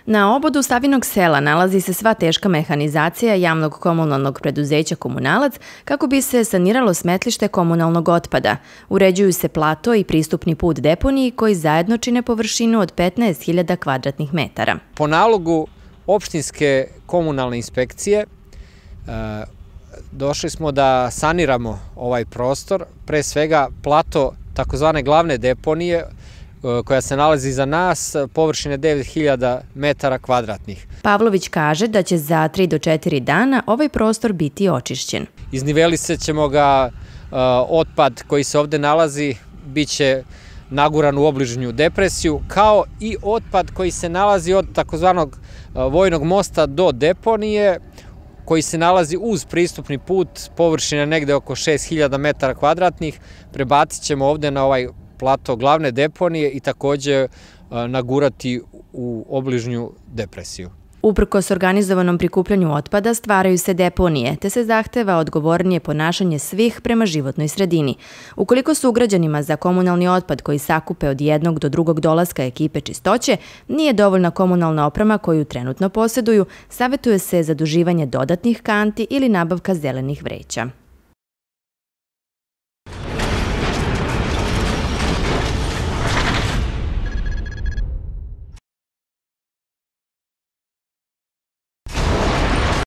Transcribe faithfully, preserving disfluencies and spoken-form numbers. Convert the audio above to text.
Na obodu Savinog sela nalazi se sva teška mehanizacija javnog komunalnog preduzeća Komunalac kako bi se saniralo smetlište komunalnog otpada. Uređuju se plato i pristupni put deponiji koji zajedno čine površinu od petnaest hiljada kvadratnih metara. Po nalogu opštinske komunalne inspekcije došli smo da saniramo ovaj prostor, pre svega plato takozvane glavne deponije koja se nalazi iza nas, površine devet hiljada metara kvadratnih. Pavlović kaže da će za tri do četiri dana ovaj prostor biti očišćen. Iznivelisat ćemo ga, otpad koji se ovde nalazi biće naguran u obližnju depresiju, kao i otpad koji se nalazi od takozvanog vojnog mosta do deponije, koji se nalazi uz pristupni put, površine negde oko šest hiljada metara kvadratnih, prebacit ćemo ovde na ovaj plato glavne deponije i takođe nagurati u obližnju depresiju. Uprkos organizovanom prikupljanju otpada stvaraju se deponije, te se zahteva odgovornije ponašanje svih prema životnoj sredini. Ukoliko su ugrađanima za komunalni otpad koji sakupe od jednog do drugog dolaska ekipe čistoće, nije dovoljna komunalna oprema koju trenutno posjeduju, savetuje se zaduživanje dodatnih kanti ili nabavka zelenih vreća.